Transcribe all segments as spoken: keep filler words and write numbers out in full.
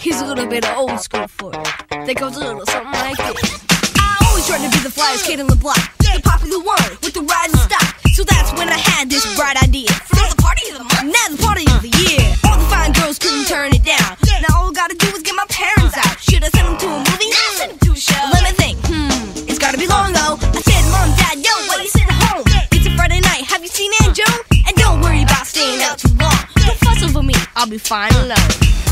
Here's a little bit of old school for you. That goes a little something like this. I always tried to be the flyest kid on the block, the popular one with the rising stock. So that's when I had this bright idea. For the party of the month, now the party of the year. All the fine girls couldn't turn it down. Now all I gotta do is get my parents out. Should I send them to a movie? I send them to a show. Let me think, hmm, it's gotta be long though. I said, Mom, Dad, yo, why you sitting home? It's a Friday night, have you seen Aunt Joan? And don't worry about staying out too long. Don't fuss over me, I'll be fine alone.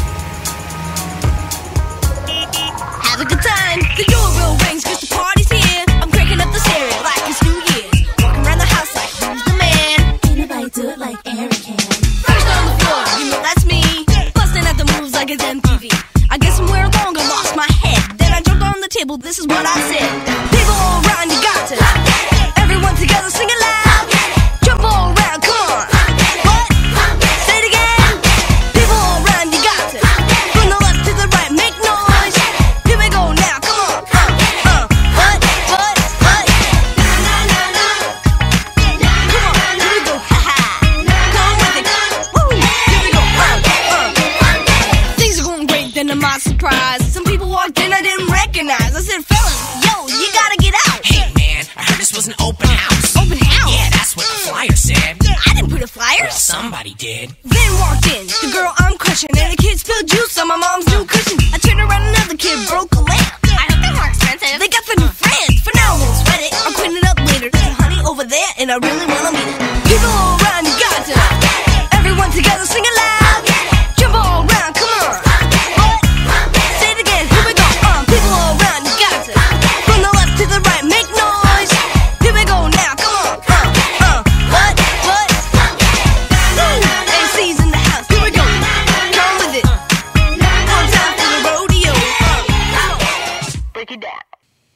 Have a good time, the doorbell rings cause the party's here. I'm cranking up the stereo like it's New Year's. Walking around the house like who's the man? Ain't nobody do it like Eric can. First on the floor, you know that's me. Busting at the moves like it's M T V. I guess somewhere along I lost my head. Then I jumped on the table, this is what I said. People all around, you got to. Everyone together, sing it loud. Jump all around, come on. What? Say it again. People all around, you got to. From the left to the right, make noise. Here we go now, come on. Uh, uh. What? What? What? Na na na. Come on, here we go. Ha ha. Come with it. Woo. Here we go. Uh, uh. Things are going great, then to my surprise, some people walked in I didn't recognize. I said, fellas, yo, you gotta get out. Hey man, I heard this was an open house. Open house? Yeah, that's what the flyer said. I didn't put a flyer. Well, somebody did. Then walked in the girl I'm crushing, and the kid spilled juice on my mom's new cushion. I turned around, another kid broke a lamp. I hope they're more expensive. They got the new friends. For now, I won't sweat it. I'll clean it up later. There's a honey over there, and I really wanna meet it. People all around, you got to. Everyone together, sing it loud. Jump all around, come on. What? Say it again. Here we go. Uh, people all around, you got to. From the left to the right, make noise. Here we go now, come on. Uh, uh. What? What? Woo. M C's in the house. Here we go. Come with it. One time for the rodeo. Uh, break it down.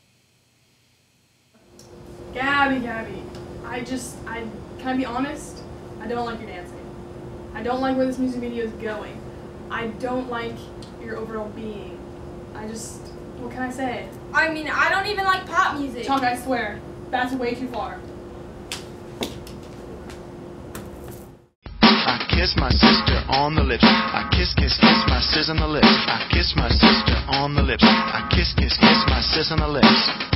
Gabby, Gabby, I just, I, can I be honest? I don't like your dancing. I don't like where this music video is going. I don't like your overall being. I just, what can I say? I mean, I don't even like pop music. Chuck, I swear, that's way too far. I kiss my sister on the lips. I kiss, kiss, kiss my sis on the lips. I kiss my sister on the lips. I kiss, kiss, kiss my sis on the lips.